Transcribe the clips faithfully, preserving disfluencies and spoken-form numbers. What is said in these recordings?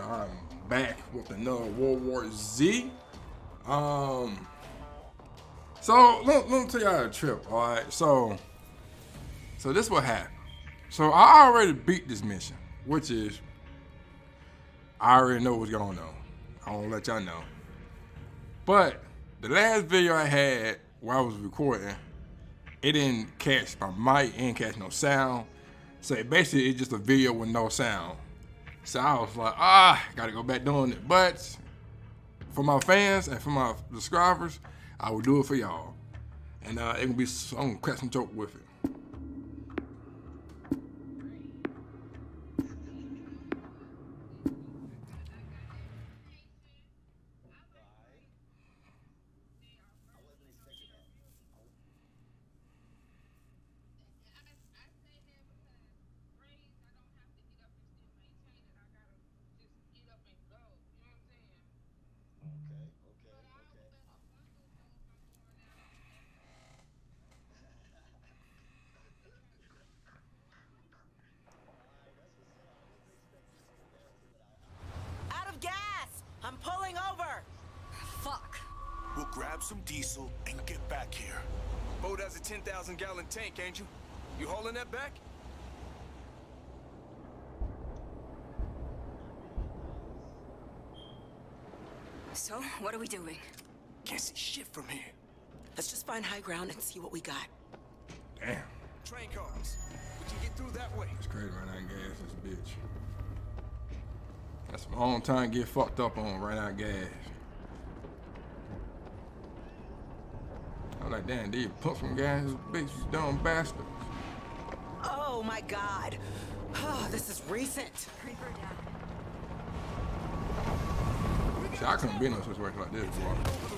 I'm back with another World War Z. Um, so let, let me tell y'all a trip, all right? So, so this what happened. So I already beat this mission, which is I already know what's going on. I won't let y'all know. But the last video I had where I was recording, it didn't catch my mic, it didn't catch no sound. So basically it's just a video with no sound. So I was like, ah, gotta go back doing it. But for my fans and for my subscribers, I will do it for y'all. And uh, it will be, I'm gonna crack some joke with it. I'm pulling over! Fuck. We'll grab some diesel and get back here. Boat has a ten thousand gallon tank, ain't you? You hauling that back? So, what are we doing? Can't see shit from here. Let's just find high ground and see what we got. Damn. Train cars. We can get through that way. It's crazy right now, gas this bitch. That's my own time to get fucked up on right now, gas. I'm like, damn, did you pump some gas in this bitch, you dumb bastard? Oh my god. Oh, this is recent. Creeper down. See, I couldn't be in no situation like this, bro.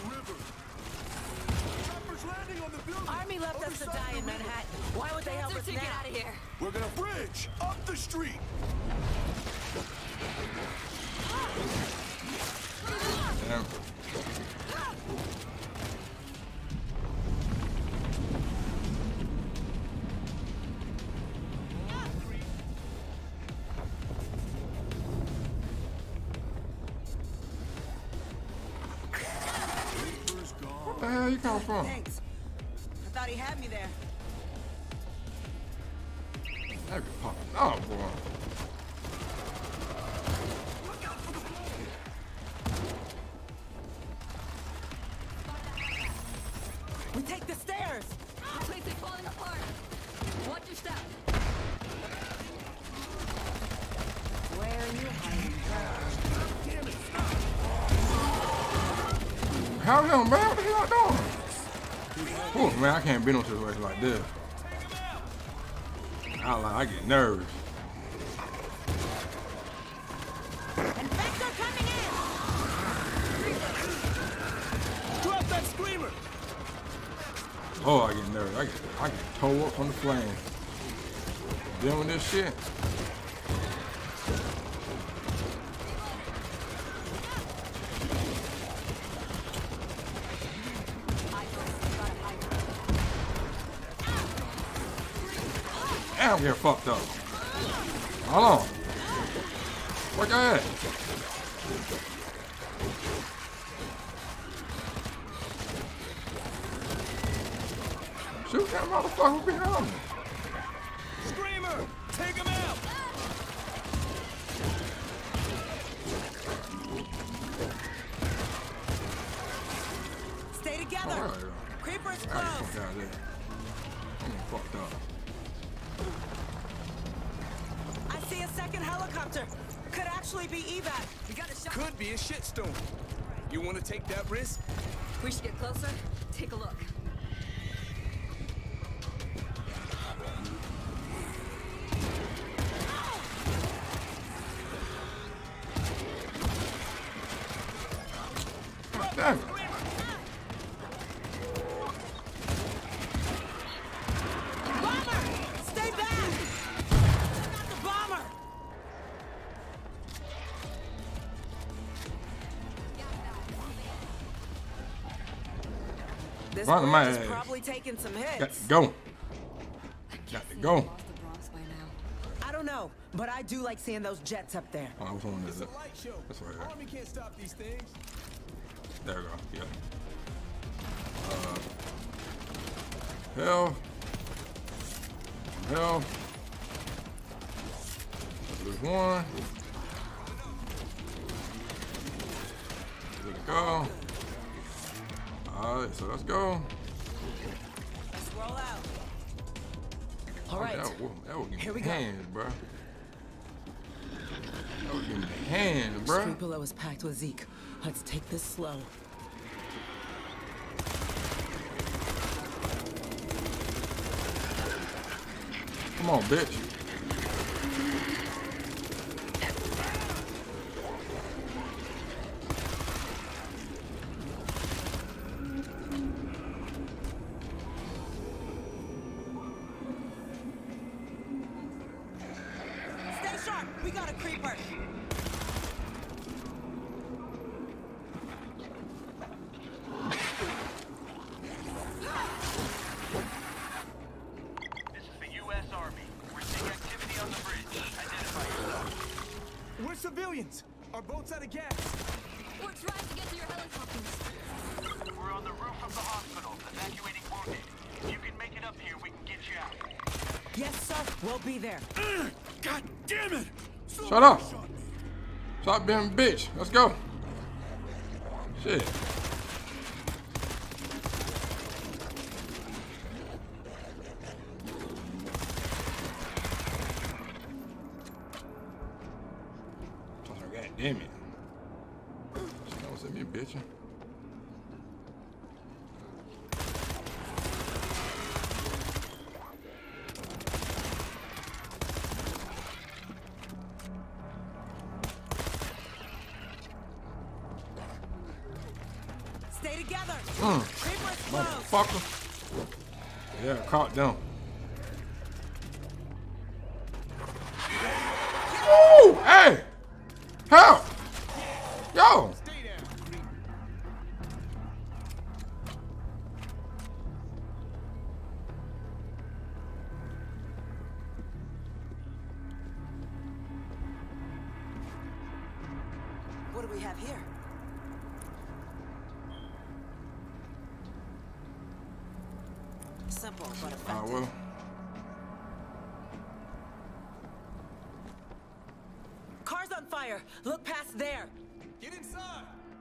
Army left us to die in Manhattan. Why would they help us now? Get out of here. We're gonna bridge up the street. Damn. What the hell you come from? Thanks. I thought he had me there. That be popping off, boy. We take the stairs! The place is falling apart. Watch your step. Where are you hiding? Damn it! How the hell, man? What the hell y'all doing? Oh man, I can't be in no situation like this. I like, I get nervous. Infector coming in! Drop that screamer! Oh, I get nervous. I get, I get towed up from the flame. Dealing with this shit. Damn, I'm getting fucked up. Hold on. What that? Shoot that motherfucker behind me. Screamer! Take him out! Stay together! Oh, right, Creeper's I get close! fucked out of there. I'm getting fucked up. I see a second helicopter! Could actually be evac! We got a shot. Could be a shitstorm. You want to take that risk? We should get closer. Take a look. Damn it. Bomber! Stay back! Not the bomber! This Right in my bridge is ass. probably taking some Got hits. to go. Got to go. Lost the Bronx by now. I don't know. know, but I do like seeing those jets up there. Oh, which one is It's it? a light show. That's right here. Army can't stop these things. There we go. Yeah. Uh, hell. Hell. There's one. There we go. Alright, so let's go. Let's roll out. All Oh, right. That will, that will give Here me we go. hands, bro. That will give me hands, bro. Street below is packed with Zeke. Let's take this slow. Come on, bitch. Stay sharp. We got a creeper. This is the U S Army. We're seeing activity on the bridge. Identify yourself. We're civilians. Our boat's out of gas. We're trying to get to your helicopters. We're on the roof of the hospital, evacuating wounded. If you can make it up here, we can get you out. Yes, sir. We'll be there. God damn it! Shut up. Stop being a bitch. Let's go. Shit. God damn it. She don't send me a bitch. Stay together. Mm. Creeper's close. Motherfucker. Yeah, caught them. Woo! Hey! Help! Yo! Stay down, creep. What do we have here? Simple but effective. Ah, well. Car's on fire. Look past there. Get inside.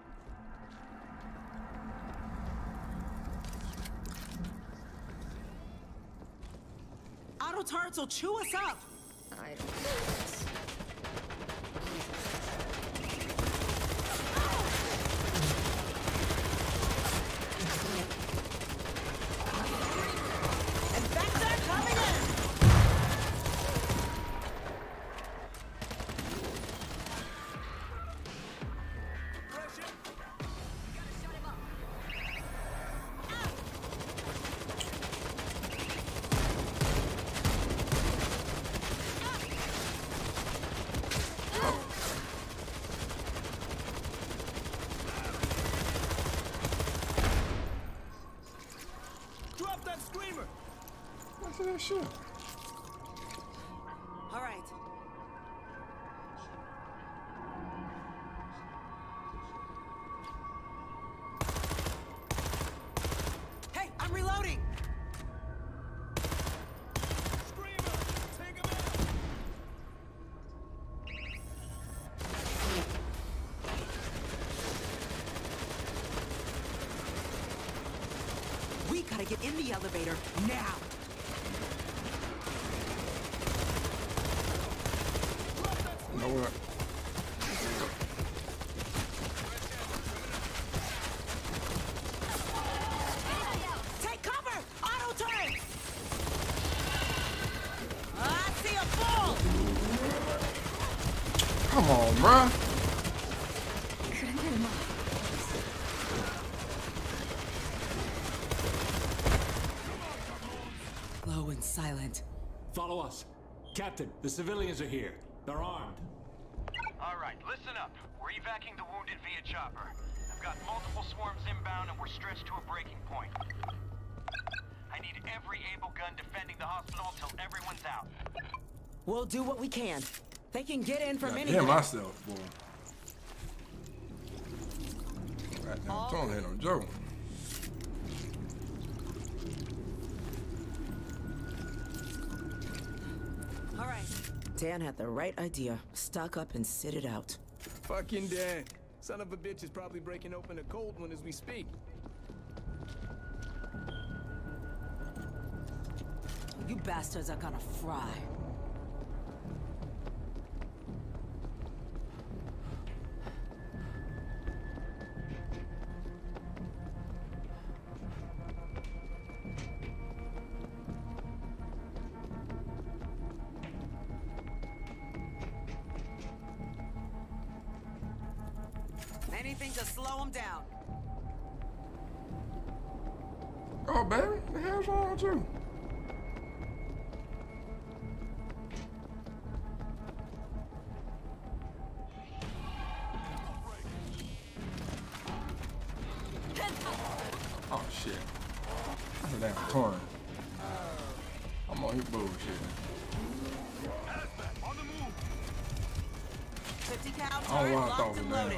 Auto turrets will chew us up. I don't know this. And back there coming in. Drop that screamer. What's that shit? All right. Hey, I'm reloading. Screamer. Take him out. We gotta get in the elevator now. You know what? Take cover! Auto turret! I see a bull! Come on, bruh. Couldn't get him off. Low and silent. Follow us. Captain, the civilians are here. They're armed. All right, listen up. We're evacuating the wounded via chopper. I've got multiple swarms inbound and we're stretched to a breaking point. I need every able gun defending the hospital until everyone's out. We'll do what we can. They can get in from Got any. hear myself, boy. Goddamn, Tony ain't no joke. All right. Dan had the right idea. Stock up and sit it out. Fucking Dan. Son of a bitch is probably breaking open a cold one as we speak. You bastards are gonna fry. Anything to slow them down. Oh, baby, what the hell's wrong with you? Oh shit. That's a damn torn. I'm on his bullshit. fifty cal I don't turret want to throw locked it and down. loaded.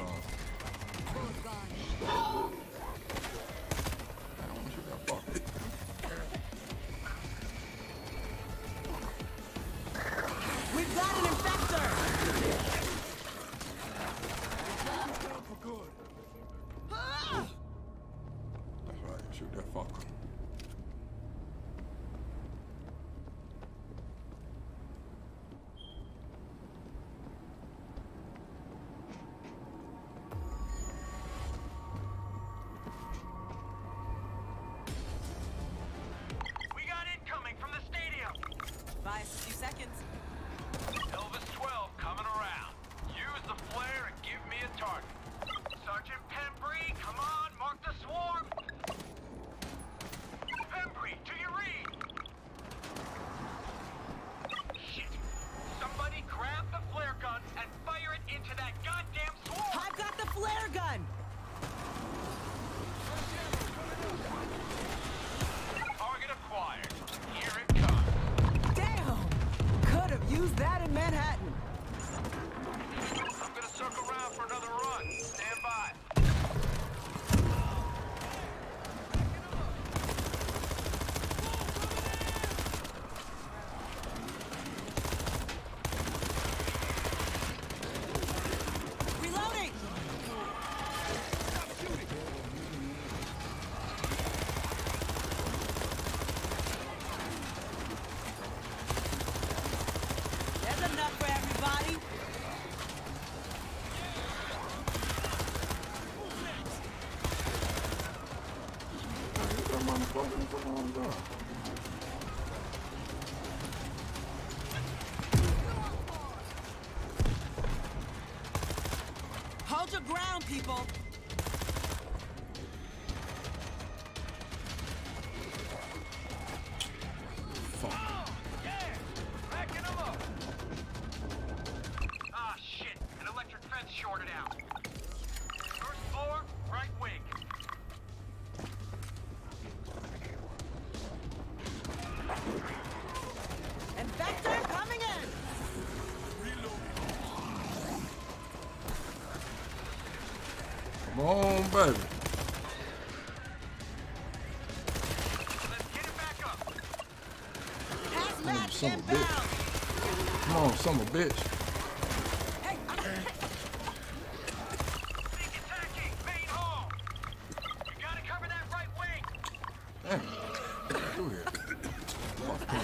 I don't want to shoot that fucker. We've got an infector! That's right, shoot that fucker. We got incoming from the stadium. Buy us a few seconds. Elvis twelve coming around. Use the flare and give me a target. Sergeant Pembry, come on, mark the swarm. Pembry, do you read? Shit. Somebody grab the flare gun and fire it into that goddamn swarm. I've got the flare gun! Target acquired. Here it comes. Damn! Could have used that in Manhattan. I'm gonna circle around for another run. Stand by. Reloading! There's enough for everybody. Get that motherfucker, come on down. Hold your ground, people. Fuck. Backing them up. Ah, shit. An electric fence shorted out. First floor, right wing. Infector coming in! Come on, baby. Let's get it back up. Hazmat son of a inbound! Come on, son of a bitch. Hey, I'm... Sneak attacking, main hall. You gotta cover that right wing. Damn. Get through here. Fuck him.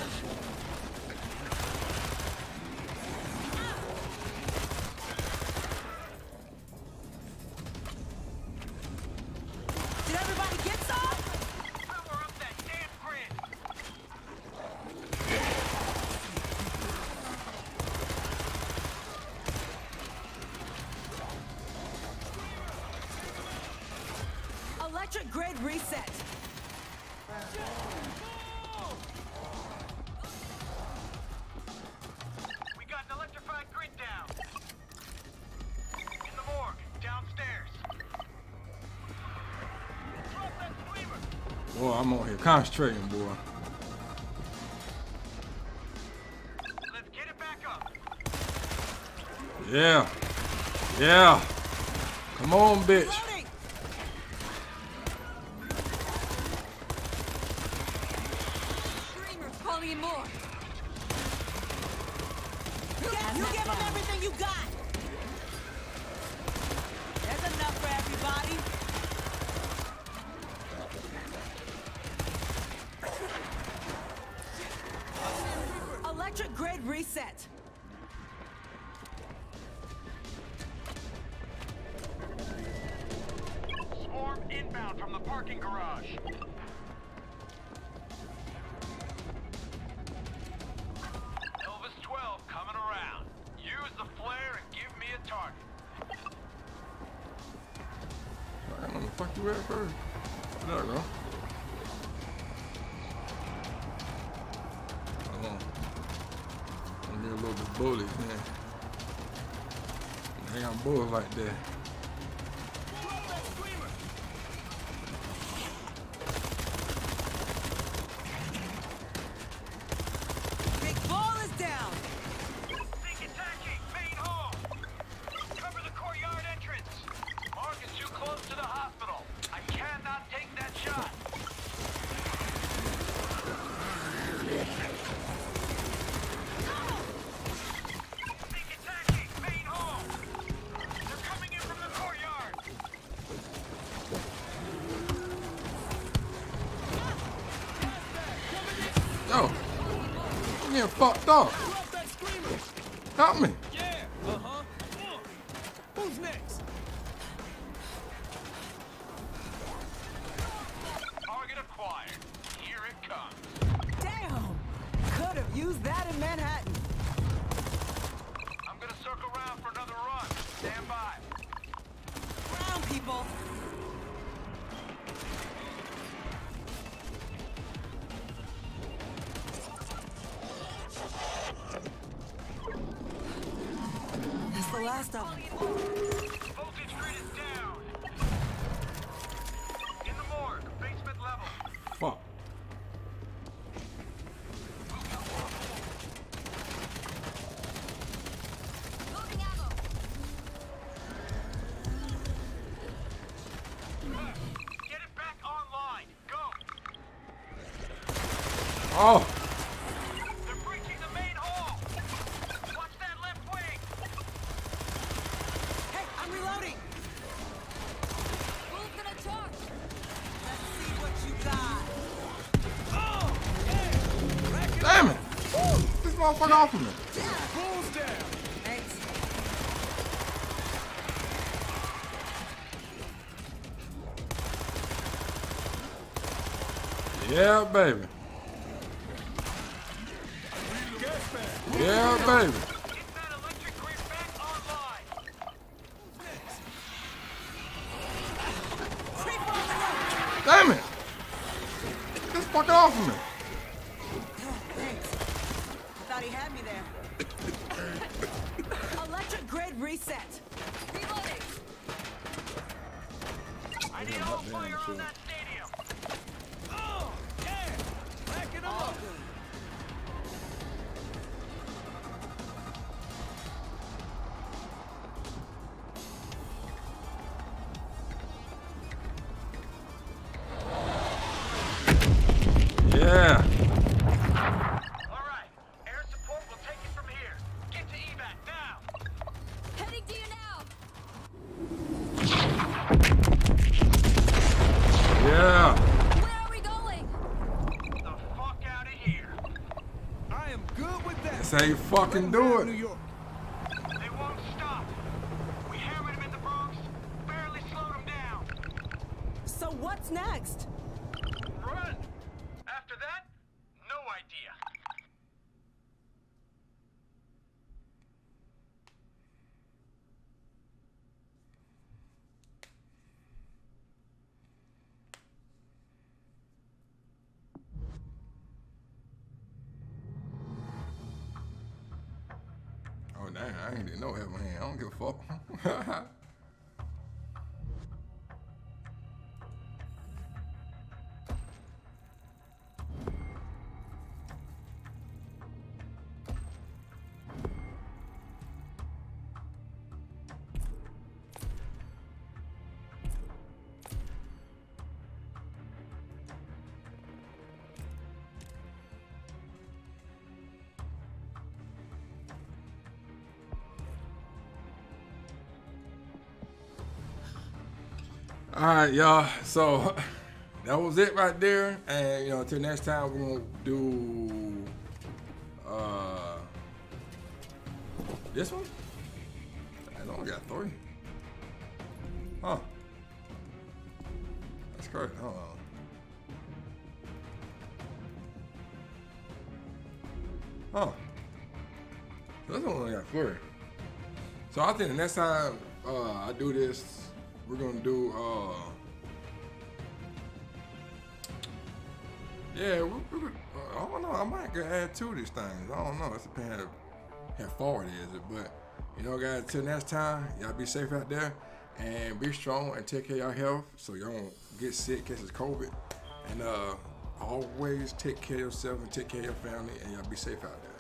Did everybody get some? Power up that damn grid. Electric grid reset. We got an electrified grid down. In the morgue, downstairs. Drop that screamer. Boy, I'm on here concentrating, boy. Let's get it back Yeah. Yeah. Come on, bitch. Loading. Screamer's calling in more. Yeah, you give them everything you got. There's enough for everybody. Electric grid reset. Swarm inbound from the parking garage. Elvis twelve coming around. Use the flare and give me a target. I don't know the fuck you at first. There we go. Hold on. Let me a little bit bullet, man. They got bullets like that. Big ball is down. Think attacking, main hall. Cover the courtyard entrance. Mark is too close to the hospital. I cannot take that shot. Think attacking, main hall. They're coming in from the courtyard. Yo, I'm getting fucked up. Drop that screamer. Help me. Yeah. Uh-huh. Uh. Who's next? Target acquired. Here it comes. Damn. Could have used that in Manhattan. I'm gonna circle around for another run. Stand by. Round people. That's the last of them. Voltage grid is down. In the morgue, basement level. Fuck. Loading ammo. Get it back online. Go. Oh. They're breaching the main hall. Watch that left wing. Hey, I'm reloading. Who's gonna charge? Let's see what you got. Oh, yeah. Rack it Damn it. This motherfucker off of me. Bulls down. Thanks. Yeah, baby. Gas bag. Yeah, baby. Get that electric grid back online. Damn it. This fucking off of me. Thanks. I thought he had me there. Electric grid reset. Reloading. I need all fire on that stadium. Oh, yeah. Rack it All up. good. Yeah. All right. Air support will take it from here. Get to evac now. Heading to you now. Yeah. Where are we going? The fuck out of here. I am good with that. That's how you fucking do New it. York. They won't stop. We hammered them in the Bronx, barely slowed them down. So what's next? Run. After that, no idea. Oh, dang. I ain't did no have my hand. I don't give a fuck. All right, y'all. So that was it right there. And you know, until next time, we're gonna do uh this one. I only got three. Huh? That's correct. Hold on. Huh? This one only got three. So I think the next time uh, I do this, we're gonna do. Uh, yeah, we, we, uh, I don't know. I might go add two of these things. I don't know. It's depending on how far it is. But you know, guys, till next time, y'all be safe out there and be strong and take care of your health so y'all don't get sick, catch this COVID. And uh, always take care of yourself and take care of your family, and y'all be safe out there.